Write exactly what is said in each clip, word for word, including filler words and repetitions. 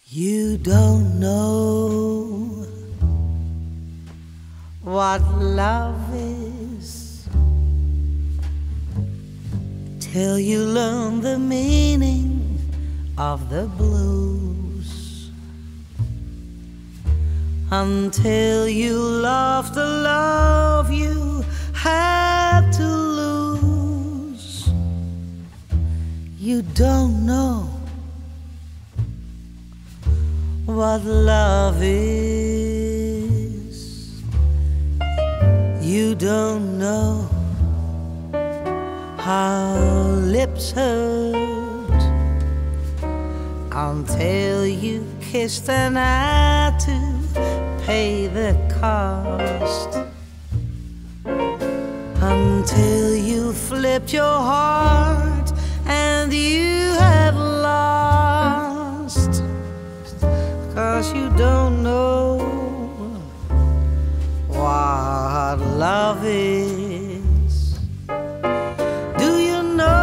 You don't know what love is till you learn the meaning of the blues, until you love the love you had to lose. You don't know what love is. You don't know how lips hurt until you kissed and had to pay the cost, until you flipped your heart and you had lost. 'Cause you don't know what love is. Do you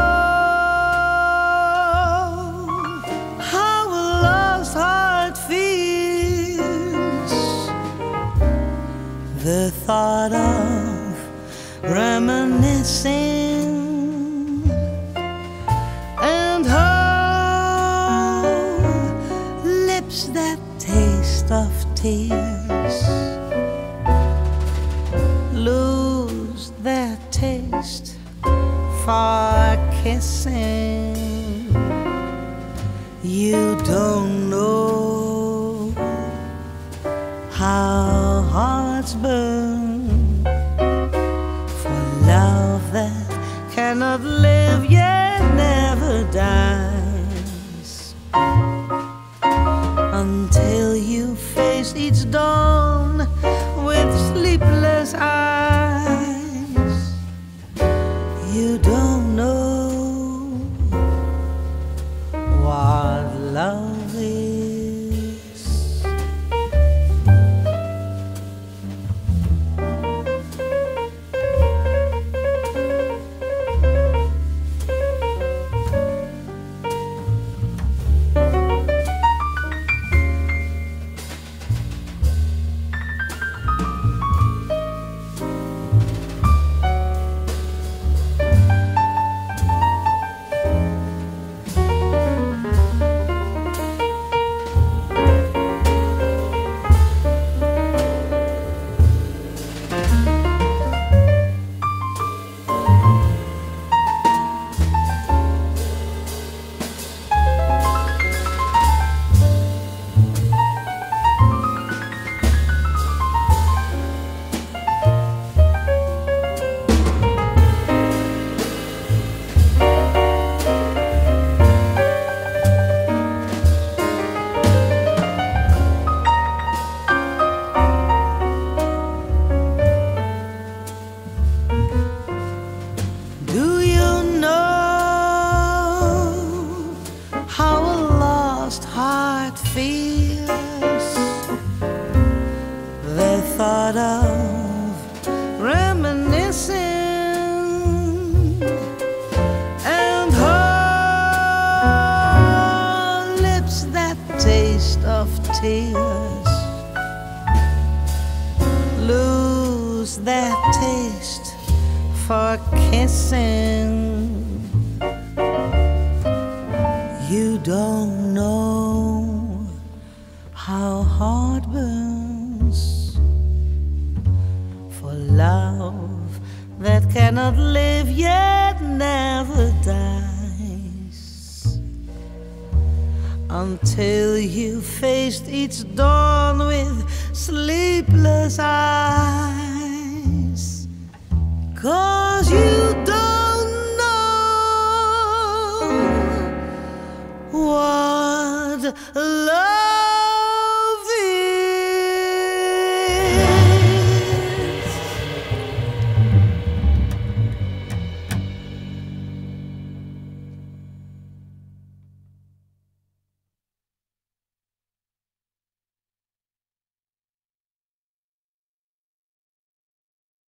know how a lost heart feels? The thought of reminiscing and how lips that taste of tears lose their taste for kissing. You don't know how hearts burn for love that cannot live yet never dies, until you face each dawn with sleepless eyes. You don't know what love is. Heart feels the thought of reminiscing and her lips that taste of tears lose their taste for kissing. You don't know how heart burns for love that cannot live yet never dies, until you faced each dawn with sleepless eyes. 'Cause you don't know what